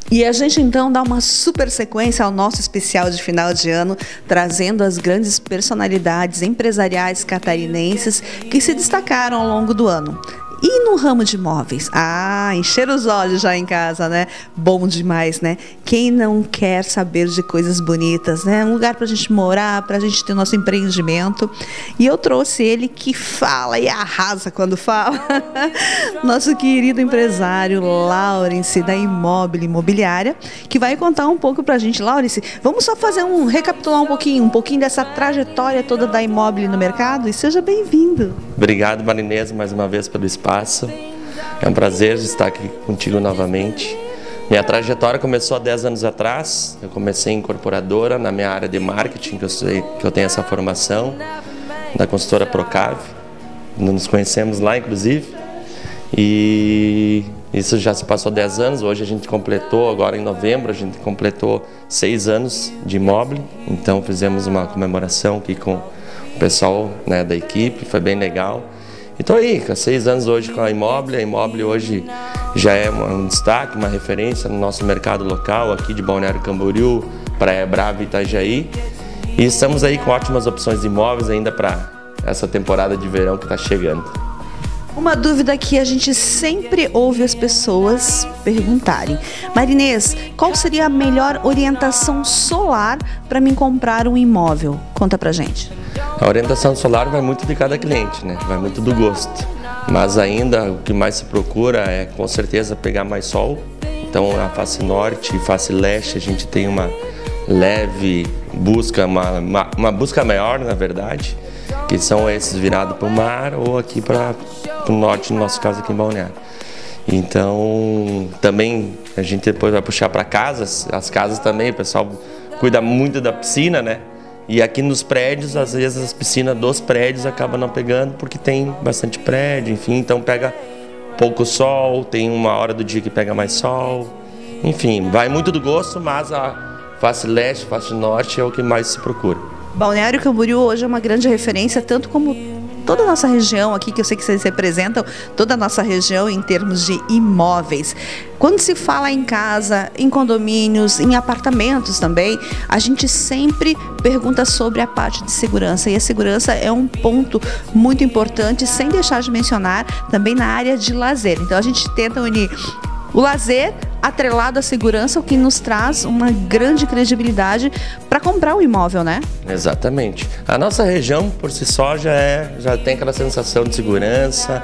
E a gente então dá uma super sequência ao nosso especial de final de ano, trazendo as grandes personalidades empresariais catarinenses que se destacaram ao longo do ano. E no ramo de imóveis? Encher os olhos já em casa, né? Bom demais, né? Quem não quer saber de coisas bonitas, né? Um lugar para a gente morar, para a gente ter o nosso empreendimento. E eu trouxe ele que fala e arrasa quando fala. Nosso querido empresário Laurence, da Immobile Imobiliária, que vai contar um pouco para a gente. Laurence, vamos só fazer recapitular um pouquinho dessa trajetória toda da Immobile no mercado? E seja bem-vindo. Obrigado, Marinês, mais uma vez pelo espaço. É um prazer estar aqui contigo novamente. Minha trajetória começou há 10 anos atrás. Eu comecei em incorporadora, na minha área de marketing, que eu tenho essa formação, da consultora Procave. Nos conhecemos lá, inclusive. E isso já se passou 10 anos. Hoje a gente completou, agora em novembro, a gente completou 6 anos de Immobile. Então fizemos uma comemoração aqui com o pessoal, né, da equipe, foi bem legal. Então aí, há 6 anos hoje com a Immobile hoje já é um destaque, uma referência no nosso mercado local, aqui de Balneário Camboriú, Praia Brava e Itajaí. E estamos aí com ótimas opções de imóveis ainda para essa temporada de verão que está chegando. Uma dúvida que a gente sempre ouve as pessoas perguntarem. Marinês, qual seria a melhor orientação solar para mim comprar um imóvel? Conta pra gente. A orientação solar vai muito de cada cliente, né? Vai muito do gosto. Mas ainda o que mais se procura é com certeza pegar mais sol. Então a face norte e face leste a gente tem uma leve busca, uma busca maior na verdade, que são esses virados para o mar ou aqui para o norte, no nosso caso aqui em Balneário. Então também a gente depois vai puxar para casas, as casas também, o pessoal cuida muito da piscina, né? E aqui nos prédios, às vezes as piscinas dos prédios acabam não pegando porque tem bastante prédio, enfim, então pega pouco sol, tem uma hora do dia que pega mais sol, enfim, vai muito do gosto, mas a face leste, face norte é o que mais se procura. Balneário Camboriú hoje é uma grande referência, tanto como toda a nossa região aqui, que eu sei que vocês representam, toda a nossa região em termos de imóveis. Quando se fala em casa, em condomínios, em apartamentos também, a gente sempre pergunta sobre a parte de segurança. E a segurança é um ponto muito importante, sem deixar de mencionar também na área de lazer. Então a gente tenta unir o lazer atrelado à segurança, o que nos traz uma grande credibilidade para comprar o imóvel, né? Exatamente. A nossa região, por si só, já tem aquela sensação de segurança,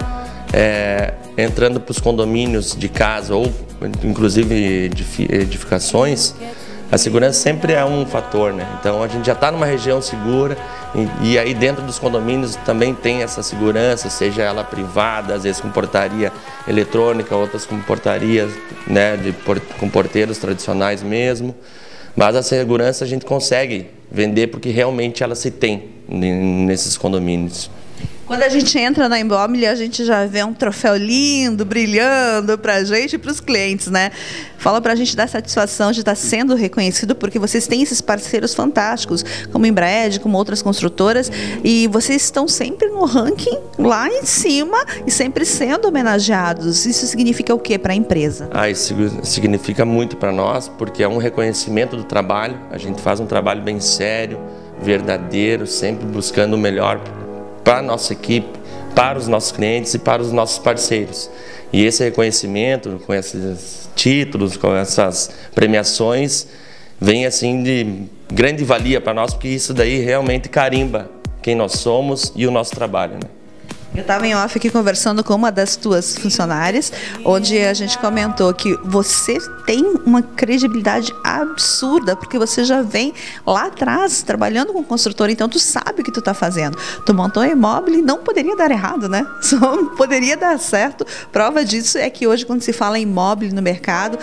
entrando para os condomínios de casa ou, inclusive, edificações, a segurança sempre é um fator, né? Então, a gente já está numa região segura e aí dentro dos condomínios também tem essa segurança, seja ela privada, às vezes com portaria eletrônica, outras com portarias, né, com porteiros tradicionais mesmo. Mas a segurança a gente consegue vender porque realmente ela se tem nesses condomínios. Quando a gente entra na Immobile, a gente já vê um troféu lindo, brilhando para a gente e para os clientes, né? Fala para a gente da satisfação de estar sendo reconhecido, porque vocês têm esses parceiros fantásticos, como Embraed, como outras construtoras, e vocês estão sempre no ranking lá em cima e sempre sendo homenageados. Isso significa o que para a empresa? Isso significa muito para nós, porque é um reconhecimento do trabalho. A gente faz um trabalho bem sério, verdadeiro, sempre buscando o melhor para a nossa equipe, para os nossos clientes e para os nossos parceiros. E esse reconhecimento, com esses títulos, com essas premiações, vem assim de grande valia para nós, porque isso daí realmente carimba quem nós somos e o nosso trabalho, né? Eu estava em off aqui conversando com uma das tuas funcionárias, onde a gente comentou que você tem uma credibilidade absurda, porque você já vem lá atrás trabalhando com construtora, então tu sabe o que tu está fazendo. Tu montou a Immobile e não poderia dar errado, né? Só poderia dar certo. Prova disso é que hoje, quando se fala em Immobile no mercado,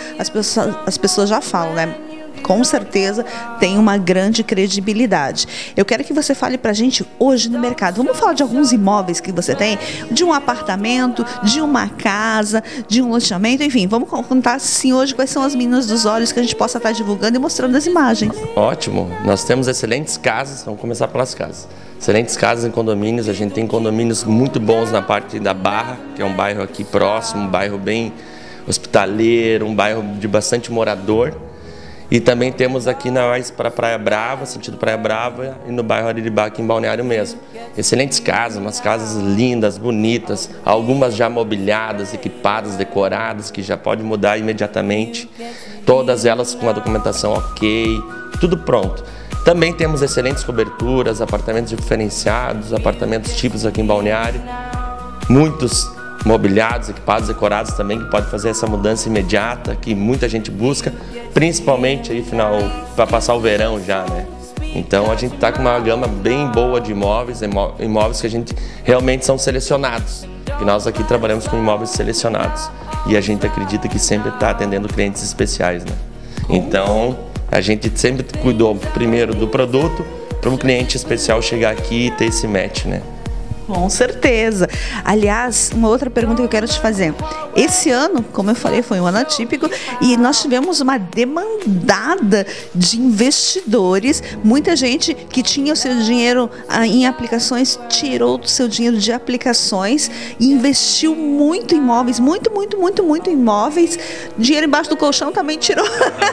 as pessoas já falam, né? Com certeza tem uma grande credibilidade. Eu quero que você fale pra gente hoje no mercado. Vamos falar de alguns imóveis que você tem, de um apartamento, de uma casa, de um loteamento, enfim, vamos contar assim hoje quais são as meninas dos olhos que a gente possa estar divulgando e mostrando as imagens. Ótimo, nós temos excelentes casas, vamos começar pelas casas. Excelentes casas em condomínios, a gente tem condomínios muito bons na parte da Barra, que é um bairro aqui próximo, um bairro bem hospitaleiro, um bairro de bastante morador. E também temos aqui para Praia Brava, sentido Praia Brava, e no bairro Ariribá, aqui em Balneário mesmo. Excelentes casas, umas casas lindas, bonitas, algumas já mobiliadas, equipadas, decoradas, que já pode mudar imediatamente. Todas elas com a documentação ok, tudo pronto. Também temos excelentes coberturas, apartamentos diferenciados, apartamentos típicos aqui em Balneário. Muitos mobiliados, equipados, decorados também, que pode fazer essa mudança imediata, que muita gente busca, principalmente aí para passar o verão já, né? Então a gente está com uma gama bem boa de imóveis, imóveis que a gente realmente são selecionados. E nós aqui trabalhamos com imóveis selecionados. E a gente acredita que sempre está atendendo clientes especiais, né? Então a gente sempre cuidou primeiro do produto para um cliente especial chegar aqui e ter esse match, né? Com certeza. Aliás, uma outra pergunta que eu quero te fazer. Esse ano, como eu falei, foi um ano atípico e nós tivemos uma demandada de investidores. Muita gente que tinha o seu dinheiro em aplicações, tirou o seu dinheiro de aplicações e investiu muito em imóveis, muito imóveis. Dinheiro embaixo do colchão também tirou.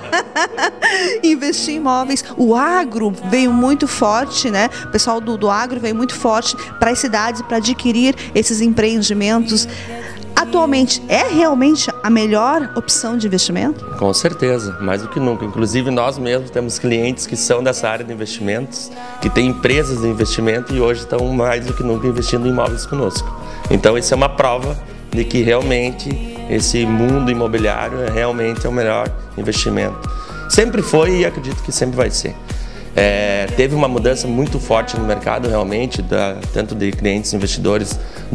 Investiu em imóveis. O agro veio muito forte, né? O pessoal do agro veio muito forte para as cidades, para adquirir esses empreendimentos. Atualmente, é realmente a melhor opção de investimento? Com certeza, mais do que nunca. Inclusive, nós mesmos temos clientes que são dessa área de investimentos, que têm empresas de investimento e hoje estão mais do que nunca investindo em imóveis conosco. Então, isso é uma prova de que realmente esse mundo imobiliário realmente é o melhor investimento. Sempre foi e acredito que sempre vai ser. Teve uma mudança muito forte no mercado realmente, tanto de clientes investidores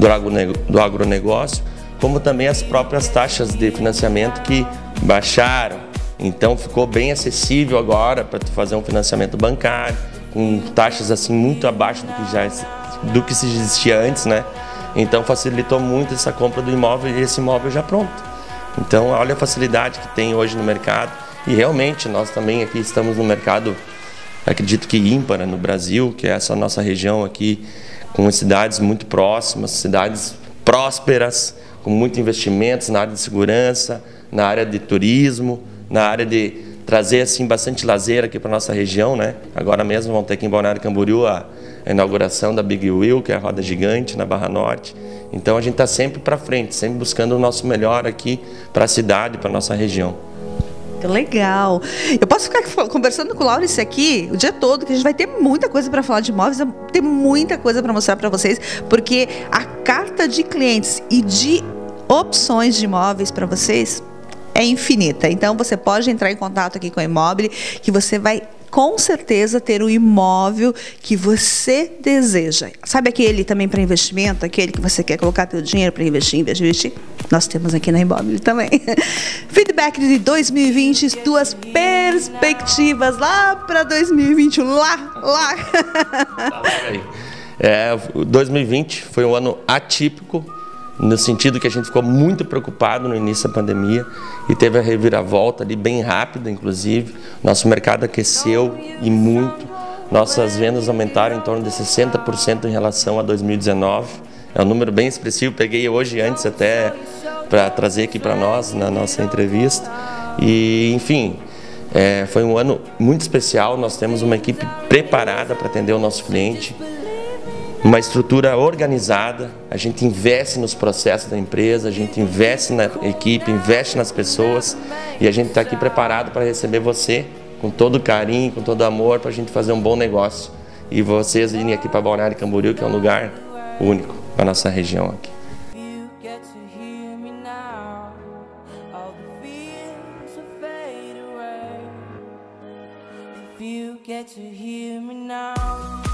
do agronegócio, como também as próprias taxas de financiamento que baixaram. Então ficou bem acessível agora para tu fazer um financiamento bancário, com taxas assim muito abaixo do que se existia antes, né? Então facilitou muito essa compra do imóvel e esse imóvel já pronto. Então olha a facilidade que tem hoje no mercado e realmente nós também aqui estamos no mercado, acredito que ímpar no Brasil, que é essa nossa região aqui, com cidades muito próximas, cidades prósperas, com muito investimentos na área de segurança, na área de turismo, na área de trazer assim bastante lazer aqui para nossa região, né? Agora mesmo vamos ter aqui em Balneário Camboriú a inauguração da Big Wheel, que é a roda gigante na Barra Norte. Então a gente está sempre para frente, sempre buscando o nosso melhor aqui para a cidade, para a nossa região. Legal. Eu posso ficar conversando com o Laurice aqui o dia todo, que a gente vai ter muita coisa para falar de imóveis, ter muita coisa para mostrar para vocês, porque a carta de clientes e de opções de imóveis para vocês é infinita. Então você pode entrar em contato aqui com a Imóvel, que você vai com certeza ter o imóvel que você deseja. Sabe aquele também para investimento, aquele que você quer colocar teu dinheiro para investir? Nós temos aqui na Imóvel também. Feedback de 2020, tuas perspectivas lá para 2021, lá. 2020 foi um ano atípico, no sentido que a gente ficou muito preocupado no início da pandemia e teve a reviravolta ali bem rápida, inclusive. Nosso mercado aqueceu e muito. Nossas vendas aumentaram em torno de 60% em relação a 2019. É um número bem expressivo, peguei hoje antes até para trazer aqui para nós, na nossa entrevista. E, enfim, foi um ano muito especial. Nós temos uma equipe preparada para atender o nosso cliente, uma estrutura organizada, a gente investe nos processos da empresa, a gente investe na equipe, investe nas pessoas e a gente está aqui preparado para receber você com todo carinho, com todo amor, para a gente fazer um bom negócio. E vocês irem aqui para Balneário Camboriú, que é um lugar único para a nossa região aqui. Get to hear me now.